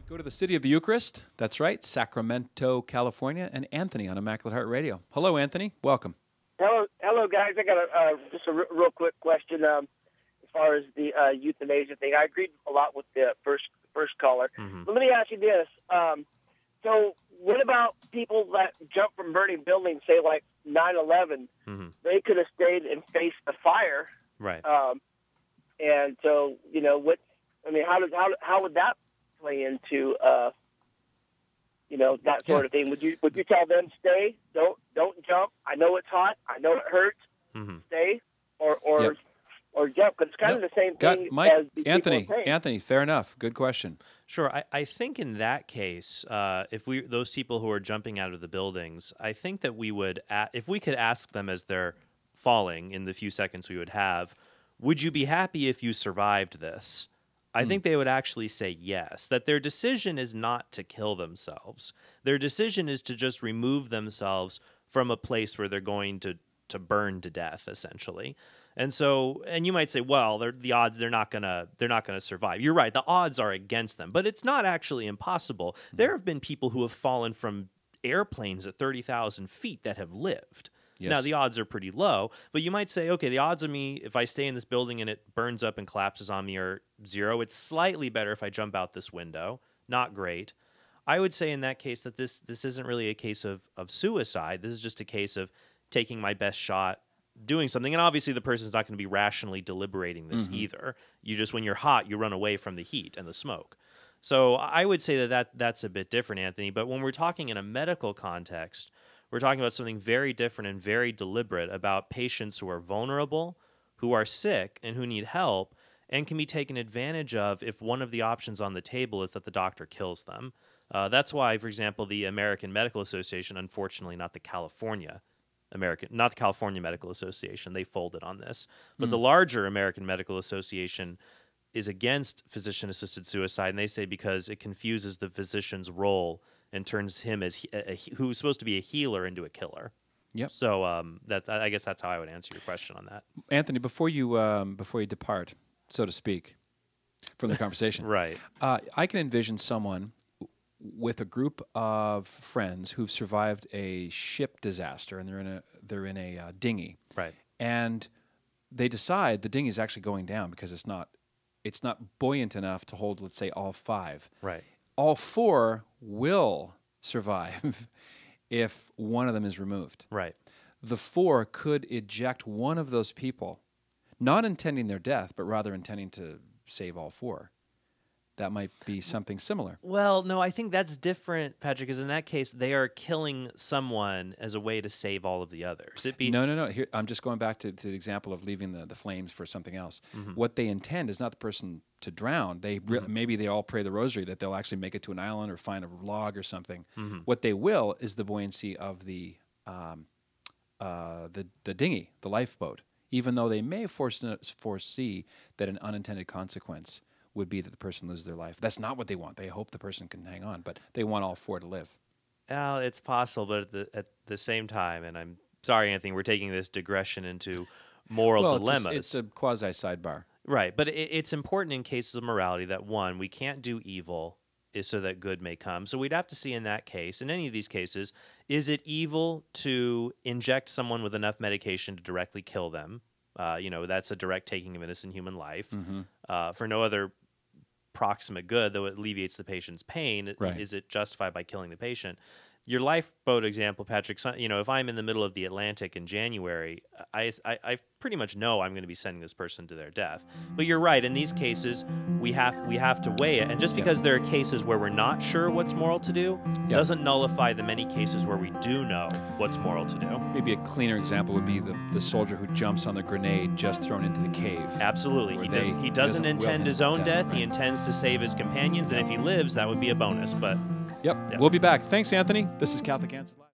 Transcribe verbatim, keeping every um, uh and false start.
Go to the City of the Eucharist. That's right, Sacramento, California, and Anthony on Immaculate Heart Radio. Hello, Anthony. Welcome. Hello, hello, guys. I got a, uh, just a r real quick question um, as far as the uh, euthanasia thing. I agreed a lot with the first first caller. Mm-hmm. But let me ask you this. Um, so what about people that jump from burning buildings, say like nine eleven? Mm-hmm. They could have stayed and faced the fire. Right. Um, and so, you know, what? I mean, how does how how would that play into uh, you know, that sort yeah. of thing? Would you would you tell them stay, don't don't jump? I know it's hot, I know it hurts. Mm-hmm. Stay or or yep. or jump, because it's kind yep. of the same thing. Got, Mike, as the Anthony, Anthony, fair enough. Good question. Sure, I, I think in that case, uh, if we those people who are jumping out of the buildings, I think that we would, a if we could ask them as they're falling in the few seconds we would have, would you be happy if you survived this? I think they would actually say yes, that their decision is not to kill themselves. Their decision is to just remove themselves from a place where they're going to, to burn to death, essentially. And so, and you might say, well, they're, the odds, they're not gonna, they're not gonna survive. You're right, the odds are against them, but it's not actually impossible. Mm-hmm. There have been people who have fallen from airplanes at thirty thousand feet that have lived. Yes. Now, the odds are pretty low, but you might say, okay, the odds of me, if I stay in this building and it burns up and collapses on me, are zero. It's slightly better if I jump out this window. Not great. I would say in that case that this this isn't really a case of, of suicide. This is just a case of taking my best shot, doing something. And obviously the person's not going to be rationally deliberating this mm-hmm. either. You just, when you're hot, you run away from the heat and the smoke. So I would say that, that that's a bit different, Anthony. But when we're talking in a medical context, we're talking about something very different and very deliberate about patients who are vulnerable, who are sick, and who need help, and can be taken advantage of if one of the options on the table is that the doctor kills them. Uh, that's why, for example, the American Medical Association, unfortunately not the California American, not the California Medical Association, they folded on this, but mm. the larger American Medical Association is against physician-assisted suicide, and they say because it confuses the physician's role and turns him as he, a, a, who's supposed to be a healer into a killer. Yep. So um, that I guess that's how I would answer your question on that. Anthony, before you um, before you depart, so to speak, from the conversation, right? Uh, I can envision someone with a group of friends who've survived a ship disaster, and they're in a they're in a uh, dinghy, right? And they decide the dinghy is actually going down because it's not it's not buoyant enough to hold, let's say, all five, right? All four will survive if one of them is removed. Right. The four could eject one of those people, not intending their death, but rather intending to save all four. That might be something similar. Well, no, I think that's different, Patrick, because in that case, they are killing someone as a way to save all of the others. It be no, no, no. Here, I'm just going back to, to the example of leaving the, the flames for something else. Mm-hmm. What they intend is not the person to drown. They re mm-hmm. Maybe they all pray the rosary that they'll actually make it to an island or find a log or something. Mm-hmm. What they will is the buoyancy of the, um, uh, the, the dinghy, the lifeboat, even though they may foresee, foresee that an unintended consequence would be that the person loses their life. That's not what they want. They hope the person can hang on, but they want all four to live. Well, it's possible, but at the, at the same time, and I'm sorry, Anthony, we're taking this digression into moral well, dilemmas. It's a, it's a quasi-sidebar. Right, but it, it's important in cases of morality that, one, we can't do evil is so that good may come. So we'd have to see in that case, in any of these cases, is it evil to inject someone with enough medication to directly kill them? Uh, you know, that's a direct taking of innocent human life. Mm-hmm. uh, for no other proximate good, though it alleviates the patient's pain, right. Is it justified by killing the patient? Your lifeboat example, Patrick, you know, if I'm in the middle of the Atlantic in January, I, I, I pretty much know I'm going to be sending this person to their death. But you're right, in these cases, we have we have to weigh it. And just because yep. there are cases where we're not sure what's moral to do, yep. doesn't nullify the many cases where we do know what's moral to do. Maybe a cleaner example would be the, the soldier who jumps on the grenade just thrown into the cave. Absolutely. He, they, does, he doesn't, he doesn't intend his own death. death. Right. He intends to save his companions, and if he lives, that would be a bonus. But Yep. yep. We'll be back. Thanks, Anthony. This is Catholic Answers Live.